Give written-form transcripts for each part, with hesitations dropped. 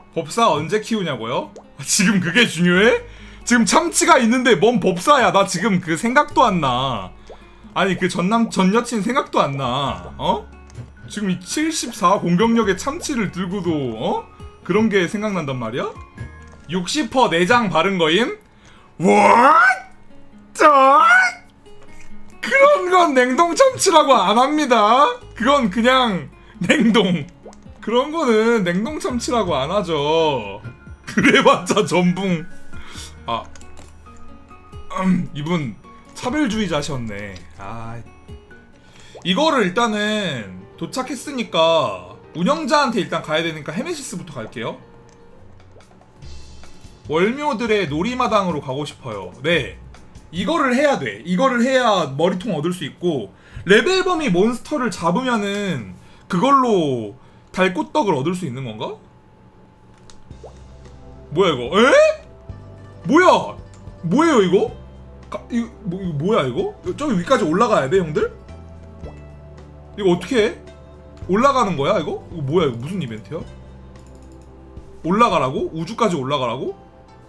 법사 언제 키우냐고요? 지금 그게 중요해? 지금 참치가 있는데 뭔 법사야. 나 지금 그 생각도 안 나. 아니 그 전 여친 생각도 안 나. 어? 지금 이 74 공격력의 참치를 들고도 어? 그런 게 생각난단 말이야? 60% 내장 바른 거임? What? 그런 건 냉동 참치라고 안 합니다. 그건 그냥 냉동. 그런 거는 냉동 참치라고 안 하죠. 그래봤자 전붕. 아, 이분 차별주의자셨네. 아, 이거를 일단은 도착했으니까 운영자한테 일단 가야 되니까 헤메시스부터 갈게요. 월묘들의 놀이마당으로 가고 싶어요. 네, 이거를 해야 돼. 이거를 해야 머리통 얻을 수 있고, 레벨 범위 몬스터를 잡으면은 그걸로 달꽃떡을 얻을 수 있는 건가? 뭐야 이거? 에? 뭐야? 뭐예요 이거? 이거 뭐야 이거? 저기 위까지 올라가야 돼 형들? 이거 어떻게 해? 올라가는 거야 이거? 이거 뭐야 이거 무슨 이벤트야? 올라가라고? 우주까지 올라가라고?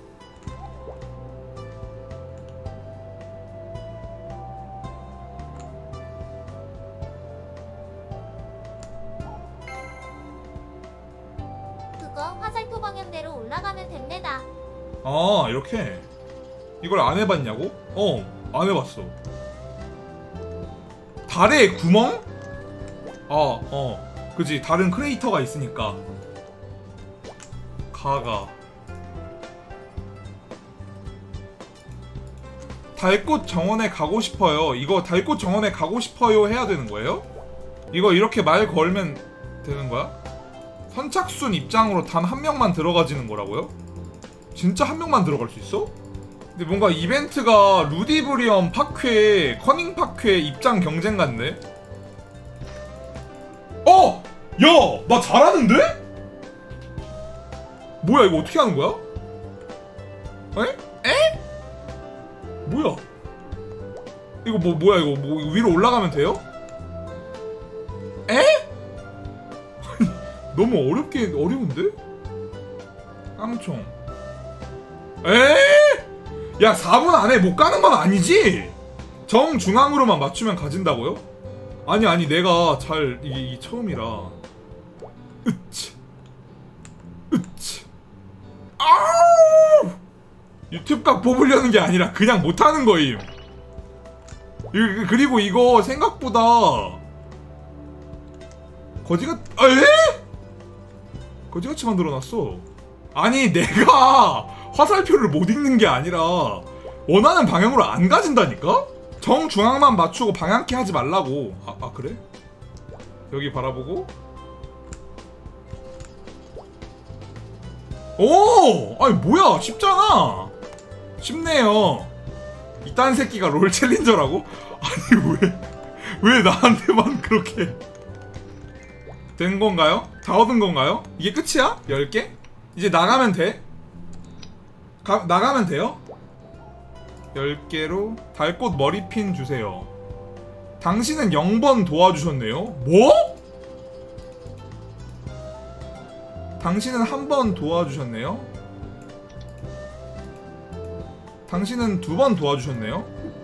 화살표 방향대로 올라가면 됩니다. 아 이렇게? 이걸 안 해봤냐고? 안 해봤어. 달에 구멍? 그치, 다른 크레이터가 있으니까. 가가 달꽃 정원에 가고 싶어요. 이거 달꽃 정원에 가고 싶어요 해야 되는 거예요? 이거 이렇게 말 걸면 되는 거야? 선착순 입장으로 단 한 명만 들어가지는 거라고요? 진짜 한 명만 들어갈 수 있어? 근데 뭔가 이벤트가 루디브리엄 파괴, 커닝 파괴 입장 경쟁 같네? 야! 나 잘하는데? 뭐야 이거 어떻게 하는 거야? 에? 뭐야? 이거 뭐야 이거 위로 올라가면 돼요? 에? 너무 어려운데? 깡총. 에? 야 4분 안에 못 가는 건 아니지? 정중앙으로만 맞추면 가진다고요? 아니 내가 잘 이게 처음이라. 아우! 유튜브각 뽑으려는 게 아니라 그냥 못하는 거임. 그리고 이거 생각보다 거지같이 만들어놨어. 아니 내가 화살표를 못 읽는 게 아니라 원하는 방향으로 안 가진다니까? 정중앙만 맞추고 방향키 하지 말라고. 그래? 여기 바라보고. 오! 아니 뭐야 쉽잖아. 쉽네요. 이딴 새끼가 롤 챌린저라고? 아니 왜 나한테만 그렇게 된 건가요? 다 얻은 건가요? 이게 끝이야? 10개? 이제 나가면 돼? 나가면 돼요? 10개로 달꽃 머리핀 주세요. 당신은 0번 도와주셨네요? 뭐? 당신은 1번 도와주셨네요? 당신은 2번 도와주셨네요?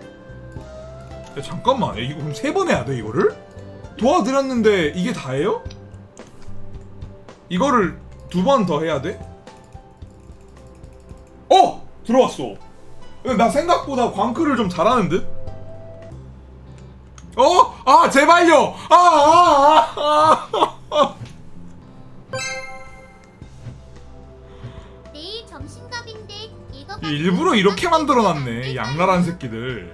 야 잠깐만, 이거 그럼 3번 해야 돼 이거를? 도와드렸는데 이게 다예요? 이거를 2번 더 해야 돼? 들어왔어. 나 생각보다 광클을 좀 잘하는 듯? 제발요! 내일 점심값인데 이거 일부러 이렇게 만들어놨네, 양랄한 새끼들.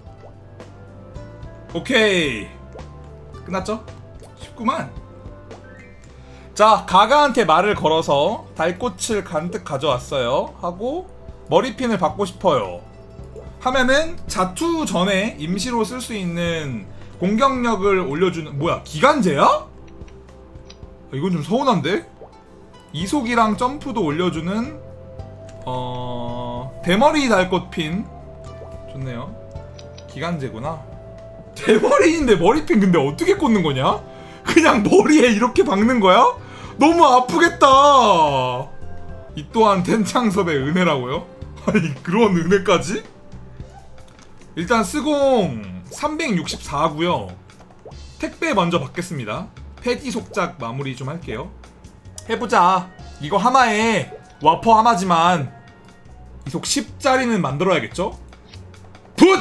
오케이, 끝났죠? 쉽구만. 자, 가가한테 말을 걸어서 달꽃을 간뜩 가져왔어요 하고 머리핀을 받고 싶어요 하면은 자투 전에 임시로 쓸 수 있는 공격력을 올려주는, 뭐야 기간제야? 이건 좀 서운한데? 이속이랑 점프도 올려주는 대머리 달꽃핀 좋네요. 기간제구나. 대머리인데 머리핀 근데 어떻게 꽂는 거냐? 그냥 머리에 이렇게 박는 거야? 너무 아프겠다. 이 또한 텐창섭의 은혜라고요? 아니 그런 은혜까지? 일단 스공 364고요 택배 먼저 받겠습니다. 패디 속작 마무리 좀 할게요. 해보자. 이거 하마에 와퍼 하마지만 이속 10짜리는 만들어야겠죠? 붓!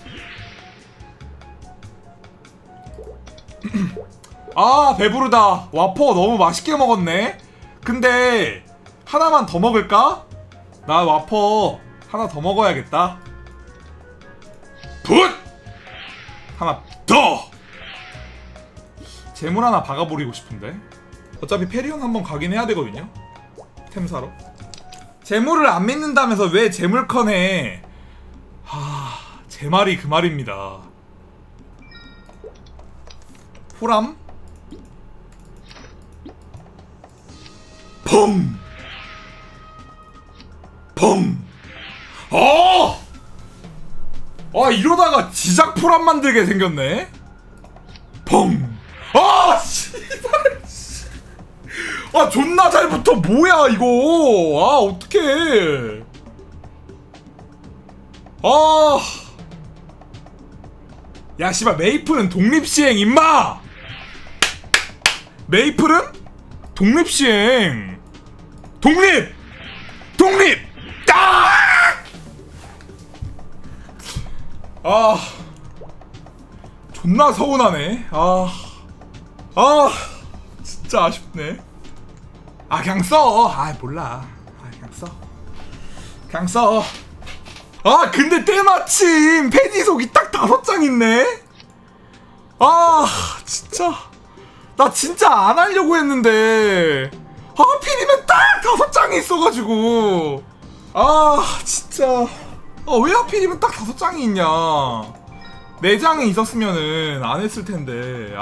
아 배부르다. 와퍼 너무 맛있게 먹었네. 근데 하나만 더 먹을까? 나 와퍼 하나 더 먹어야겠다. 붓! 하나 더! 재물 하나 박아버리고 싶은데. 어차피 페리온 한번 가긴 해야 되거든요. 템 사러. 재물을 안 믿는다면서 왜 재물컨에. 제 말이 그 말입니다. 호람? 펑! 펑! 이러다가 지작 포람 만들게 생겼네? 펑! 씨발! 존나 잘 붙어. 뭐야, 이거! 어떡해. 야, 씨발, 메이플은 독립시행, 임마! 메이플은? 독립시행! 독립! 존나 서운하네. 진짜 아쉽네. 그냥 써. 몰라. 그냥 써. 근데 때마침 패디속이 딱 5장 있네? 진짜. 나 진짜 안 하려고 했는데. 하필이면 딱 5장이 있어가지고. 진짜. 왜 하필이면 딱 5장이 있냐. 4장이 있었으면은 안 했을 텐데.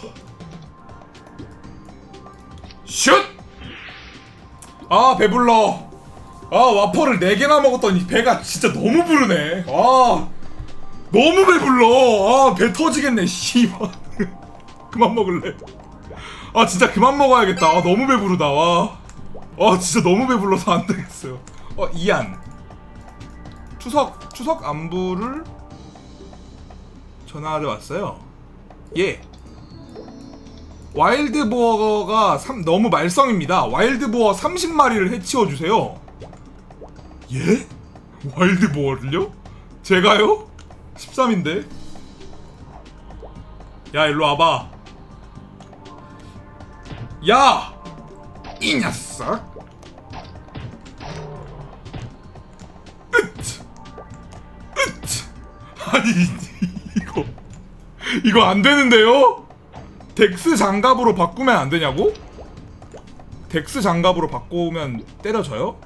슛! 배불러. 와퍼를 4개나 먹었더니 배가 진짜 너무 부르네. 너무 배불러. 배 터지겠네, 씨발. 그만 먹을래. 진짜 그만 먹어야겠다. 너무 배부르다. 진짜 너무 배불러서 안 되겠어요. 이안. 추석 안부를 전화하러 왔어요. 예. 와일드보어가 너무 말썽입니다. 와일드보어 30마리를 해치워주세요. 예? 와일드보어를요? 제가요? 13인데? 야, 일로 와봐. 야! 이 녀석! 아니, 이거 안 되는데요? 덱스 장갑으로 바꾸면 안 되냐고? 덱스 장갑으로 바꾸면 때려져요?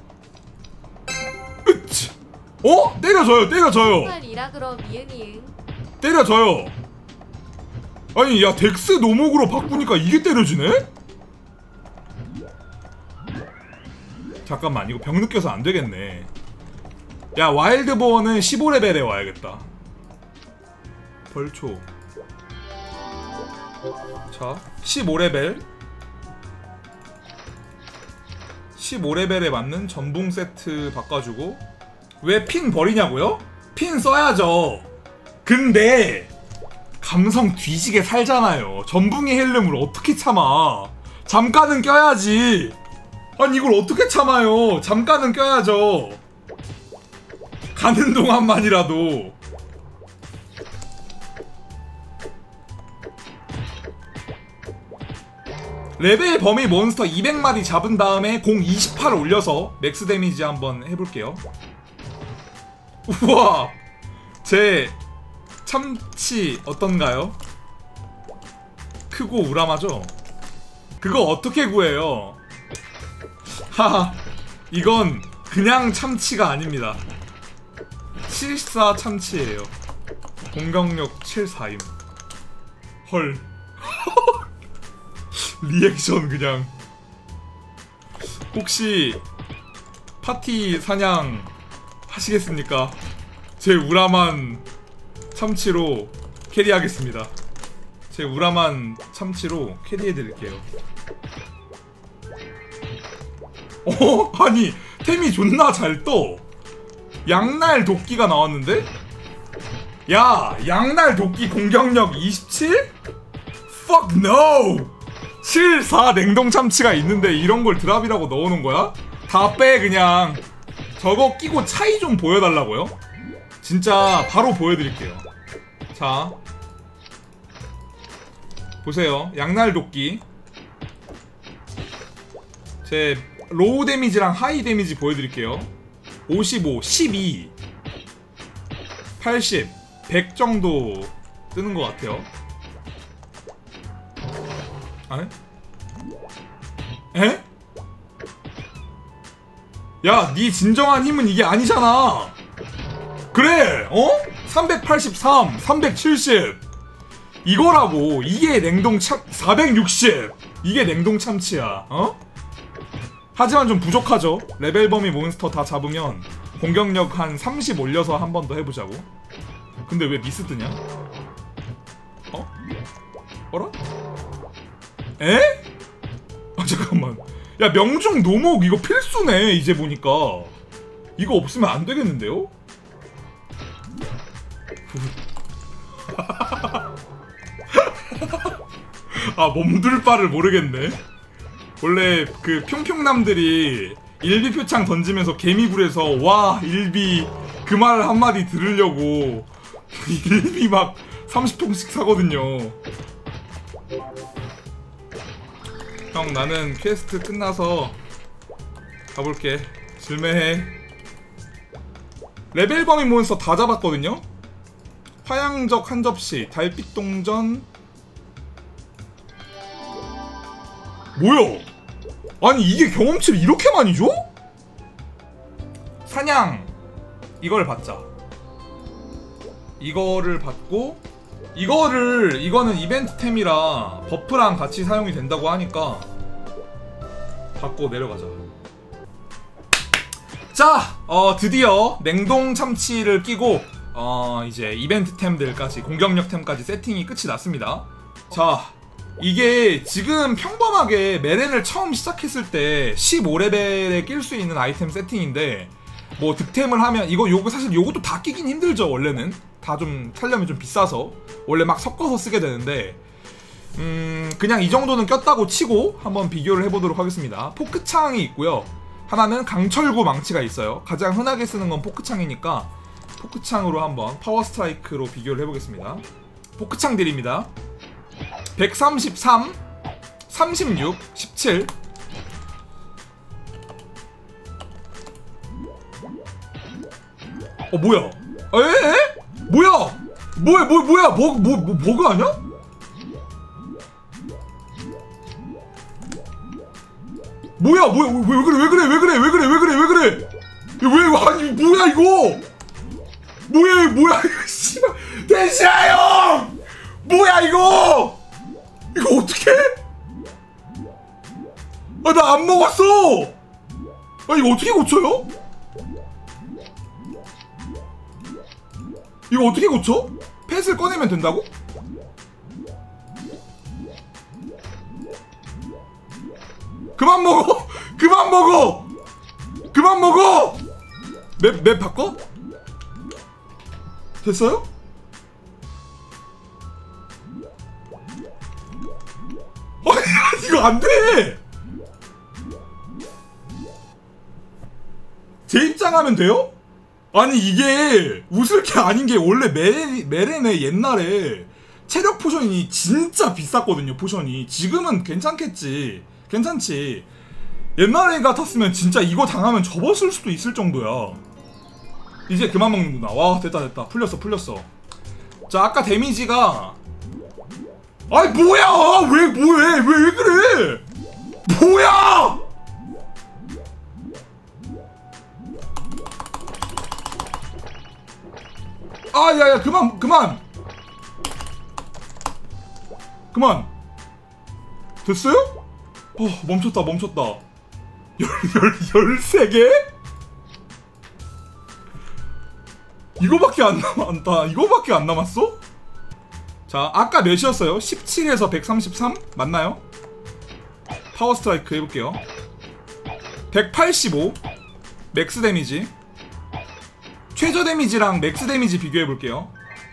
때려져요. 때려져요. 아니, 야, 덱스 노목으로 바꾸니까 이게 때려지네? 잠깐만, 이거 병 느껴서 안 되겠네. 야, 와일드보어는 15레벨에 와야겠다. 벌초. 자, 15레벨 15레벨에 맞는 전붕 세트 바꿔주고. 왜 핀 버리냐고요? 핀 써야죠. 근데 감성 뒤지게 살잖아요. 전붕이 헬름을 어떻게 참아. 잠깐은 껴야지. 아니 이걸 어떻게 참아요. 잠깐은 껴야죠. 가는 동안만이라도. 레벨 범위 몬스터 200마리 잡은 다음에 공 28 올려서 맥스 데미지 한번 해볼게요. 우와, 제 참치 어떤가요? 크고 우람하죠? 그거 어떻게 구해요? 하하, 이건 그냥 참치가 아닙니다. 74 참치예요. 공격력 74임. 헐. 리액션 그냥. 혹시 파티 사냥 하시겠습니까? 제 우람한 참치로 캐리하겠습니다. 제 우람한 참치로 캐리해드릴게요. 아니 템이 존나 잘 떠. 양날 도끼가 나왔는데? 야, 양날 도끼 공격력 27? Fuck no! 7, 4 냉동 참치가 있는데 이런 걸 드랍이라고 넣어놓은 거야? 다 빼 그냥. 저거 끼고 차이 좀 보여달라고요? 진짜 바로 보여드릴게요. 자 보세요. 양날 도끼 제 로우 데미지랑 하이 데미지 보여드릴게요. 55, 12, 80, 100 정도 뜨는 것 같아요. 아? 에? 야, 네 진정한 힘은 이게 아니잖아. 그래, 383, 370 이거라고. 이게 냉동 참 460 이게 냉동 참치야. 하지만 좀 부족하죠. 레벨 범위 몬스터 다 잡으면 공격력 한 30 올려서 한 번 더 해보자고. 근데 왜 미스 뜨냐? 어라? 에? 잠깐만. 야, 명중 노목 이거 필수네. 이제 보니까 이거 없으면 안 되겠는데요? 아, 몸둘 바를 모르겠네. 원래 그 평평남들이 일비 표창 던지면서 개미굴에서 와 일비 그 말 한마디 들으려고 일비 막 30통씩 사거든요. 형, 나는 퀘스트 끝나서 가볼게. 질매해. 레벨 범위 몬스터 다 잡았거든요. 화양적 한 접시, 달빛 동전. 뭐야? 아니 이게 경험치를 이렇게 많이 줘? 사냥 이걸 받자. 이거를 받고 이거는 이벤트템이라 버프랑 같이 사용이 된다고 하니까 받고 내려가자. 자, 드디어 냉동 참치를 끼고 이제 이벤트템들까지 공격력템까지 세팅이 끝이 났습니다. 자, 이게 지금 평범하게 메렌을 처음 시작했을 때 15레벨에 낄 수 있는 아이템 세팅인데, 뭐 득템을 하면 요거 사실 요것도 다 끼긴 힘들죠. 원래는 다 좀 살려면 좀 비싸서 원래 막 섞어서 쓰게 되는데, 그냥 이 정도는 꼈다고 치고 한번 비교를 해보도록 하겠습니다. 포크창이 있고요. 하나는 강철구 망치가 있어요. 가장 흔하게 쓰는 건 포크창이니까 포크창으로 한번 파워 스트라이크로 비교를 해보겠습니다. 포크창 딜입니다. 133, 36, 17. 뭐야? 에? 뭐야? 뭐야? 버그 아니야? 뭐야? 왜 그래? 아니 뭐야 이거? 뭐야 이거? 씨발 대시야 형! 뭐야 이거? 이거 어떡해? 나 안 먹었어! 이거 어떻게 고쳐요? 이거 어떻게 고쳐? 펫을 꺼내면 된다고? 그만 먹어! 맵 바꿔? 됐어요? 이거 안 돼! 재입장하면 돼요? 아니 이게 웃을 게 아닌 게, 원래 메렌의 옛날에 체력 포션이 진짜 비쌌거든요. 포션이 지금은 괜찮지. 옛날에 같았으면 진짜 이거 당하면 접었을 수도 있을 정도야. 이제 그만 먹는구나. 와, 됐다. 풀렸어. 자, 아까 데미지가, 아이 뭐야! 왜 그래? 뭐야! 야야, 그만. 됐어요? 멈췄다. 13개? 이거밖에 안 남았어? 자, 아까 몇이었어요? 17에서 133? 맞나요? 파워 스트라이크 해볼게요. 185 맥스 데미지. 최저 데미지랑 맥스 데미지 비교해볼게요.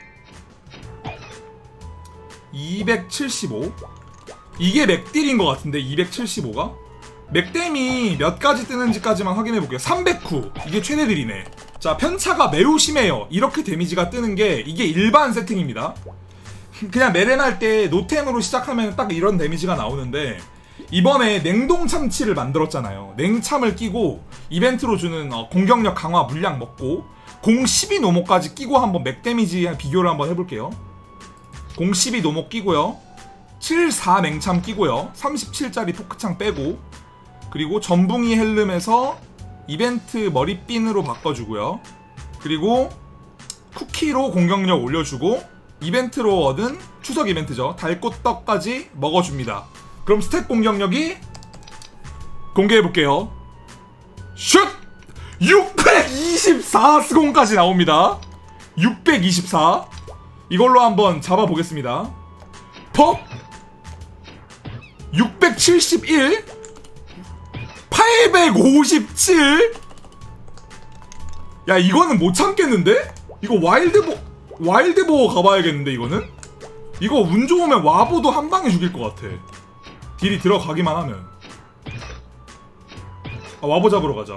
275. 이게 맥딜인 것 같은데 275가? 맥댐이 몇 가지 뜨는지까지만 확인해볼게요. 309. 이게 최대 딜이네. 자, 편차가 매우 심해요. 이렇게 데미지가 뜨는 게 이게 일반 세팅입니다. 그냥 메렌 할 때 노템으로 시작하면 딱 이런 데미지가 나오는데 이번에 냉동 참치를 만들었잖아요. 냉참을 끼고 이벤트로 주는 공격력 강화 물량 먹고 공 12 노모까지 끼고 한번 맥 데미지 비교를 한번 해볼게요. 공 12 노모 끼고요. 74 냉참 끼고요. 37짜리 토크창 빼고 그리고 전붕이 헬름에서 이벤트 머리핀으로 바꿔주고요. 그리고 쿠키로 공격력 올려주고 이벤트로 얻은 추석 이벤트죠. 달꽃떡까지 먹어줍니다. 그럼 스탯 공격력이 공개해볼게요. 슛! 624 스공까지 나옵니다. 624 이걸로 한번 잡아보겠습니다. 퍽! 671 857 야 이거는 못 참겠는데? 이거 와일드보어 가봐야겠는데 이거는? 이거 운 좋으면 와보도 한 방에 죽일 것 같아. 딜이 들어가기만 하면. 와보 잡으러 가자.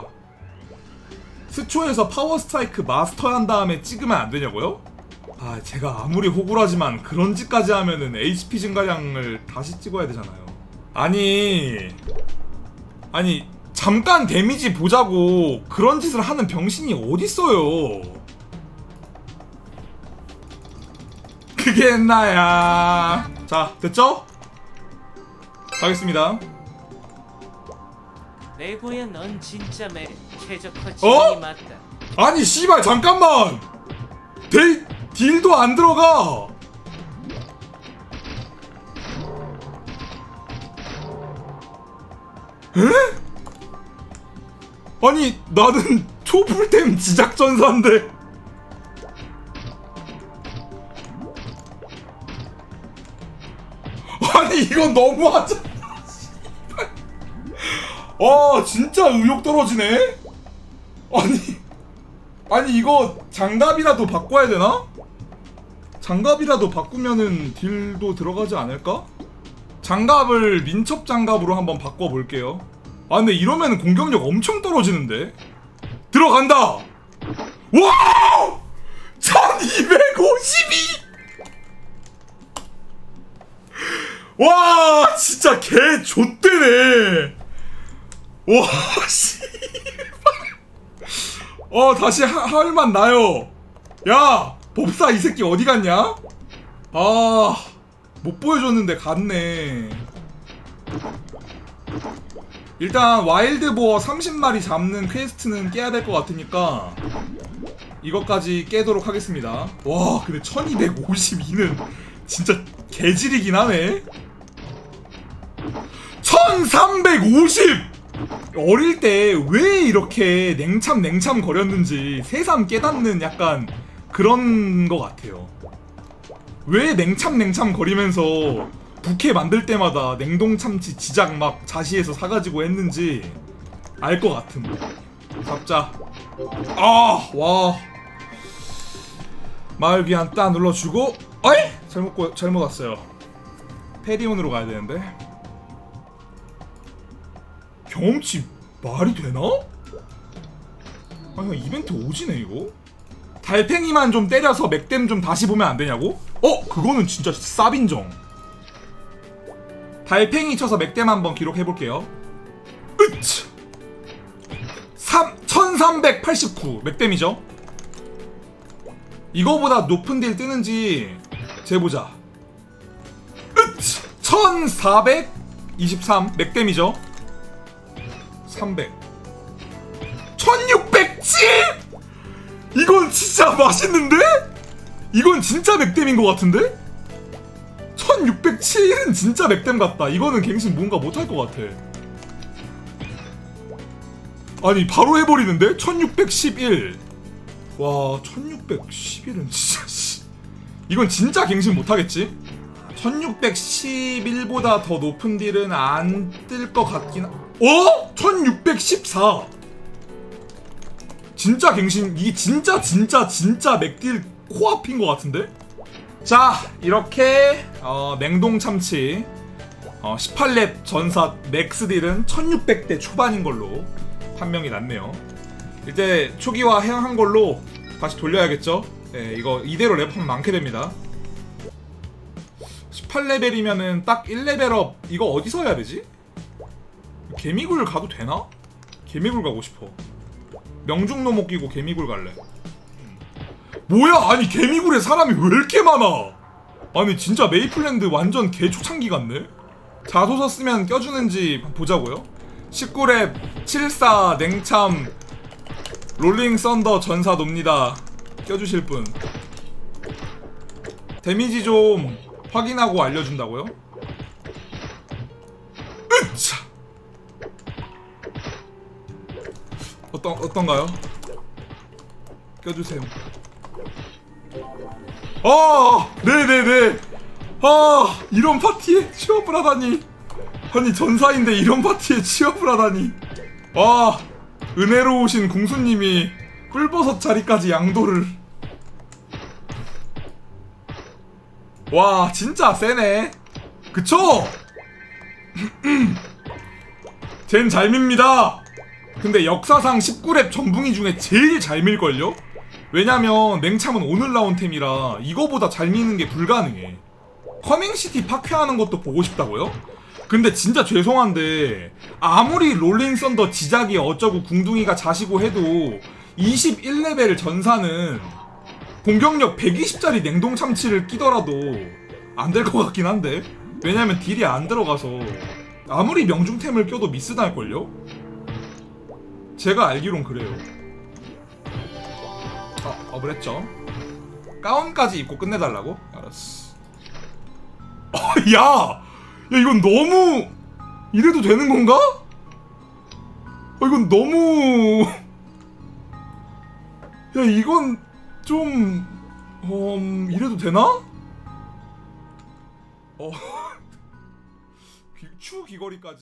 스초에서 파워 스트라이크 마스터 한 다음에 찍으면 안 되냐고요? 아 제가 아무리 호구라지만 그런 짓까지 하면은 HP 증가량을 다시 찍어야 되잖아요. 아니 잠깐 데미지 보자고 그런 짓을 하는 병신이 어딨어요. 그게 나야. 자 됐죠? 가겠습니다. 레고야 넌 진짜 최적화 지능이 맞다. 아니 씨발 잠깐만. 딜도 안 들어가. 에? 아니 나는 초불템 지작전사인데 아니 이건 너무하잖아. 진짜 의욕 떨어지네. 아니 이거 장갑이라도 바꿔야 되나? 장갑이라도 바꾸면은 딜도 들어가지 않을까? 장갑을 민첩 장갑으로 한번 바꿔볼게요. 아 근데 이러면 공격력 엄청 떨어지는데? 들어간다! 와우! 1252! 와 진짜 개 좆대네. 와 씨발. 다시 할만 나요. 야 법사 이 새끼 어디 갔냐? 못 보여줬는데 갔네. 일단 와일드보어 30마리 잡는 퀘스트는 깨야 될 것 같으니까 이것까지 깨도록 하겠습니다. 와 근데 1252는 진짜 개질이긴 하네. 1350! 어릴 때 왜 이렇게 냉참 거렸는지 새삼 깨닫는 약간 그런 것 같아요. 왜 냉참 거리면서 부캐 만들 때마다 냉동참치 지작 막 자시해서 사가지고 했는지 알 것 같음. 잡자. 와. 마을 귀환 따 눌러주고. 어이? 잘못 왔어요. 페리온으로 가야 되는데. 경험치 말이 되나? 아니 이벤트 오지네 이거. 달팽이만 좀 때려서 맥댐 좀 다시 보면 안 되냐고? 그거는 진짜 쌉인정. 달팽이 쳐서 맥댐 한번 기록해볼게요. 1389 맥댐이죠? 이거보다 높은 딜 뜨는지 재보자. 1423 맥댐이죠? 300 1607! 이건 진짜 맛있는데? 이건 진짜 맥댐인 것 같은데? 1607은 진짜 맥댐 같다. 이거는 갱신 뭔가 못할 것 같아. 아니 바로 해버리는데? 1611 와 1611은 진짜 이건 진짜 갱신 못하겠지? 1611보다 더 높은 딜은 안 뜰 것 같긴 어? 1614. 진짜 갱신. 이게 진짜 맥딜 코앞인 것 같은데? 자, 이렇게 냉동 참치 18렙 전사 맥스딜은 1600대 초반인 걸로 판명이 났네요. 이제 초기화 해양한 걸로 다시 돌려야겠죠? 네, 이거 이대로 랩하면 많게 됩니다. 18레벨이면은 딱 1레벨업. 이거 어디서 해야 되지? 개미굴 가도 되나? 개미굴 가고 싶어. 명중로 못 끼고 개미굴 갈래. 뭐야? 아니 개미굴에 사람이 왜 이렇게 많아? 아니 진짜 메이플랜드 완전 개초창기 같네? 자소서 쓰면 껴주는지 보자고요. 19렙 74 냉참 롤링 썬더 전사 놉니다. 껴주실 분. 데미지 좀 확인하고 알려준다고요? 으차! 어떤가요? 껴주세요. 네네네. 이런 파티에 취업을 하다니. 아니 전사인데 이런 파티에 취업을 하다니. 은혜로우신 궁수님이 꿀버섯 자리까지 양도를. 와 진짜 세네. 그쵸? 쟨 잘 밉니다. 근데 역사상 19렙 전붕이 중에 제일 잘 밀걸요? 왜냐면 냉참은 오늘 나온 템이라 이거보다 잘 미는 게 불가능해. 커밍시티 파괴하는 것도 보고 싶다고요? 근데 진짜 죄송한데 아무리 롤링 썬더 지작이 어쩌고 궁둥이가 자시고 해도 21레벨 전사는 공격력 120짜리 냉동 참치를 끼더라도 안 될 것 같긴 한데. 왜냐면 딜이 안 들어가서 아무리 명중템을 껴도 미스 날걸요? 제가 알기론 그래요. 그랬죠. 가운까지 입고 끝내달라고? 알았어. 야! 이건 너무 이래도 되는 건가? 이건 너무 야 이건 좀 이래도 되나? 추 귀걸이까지.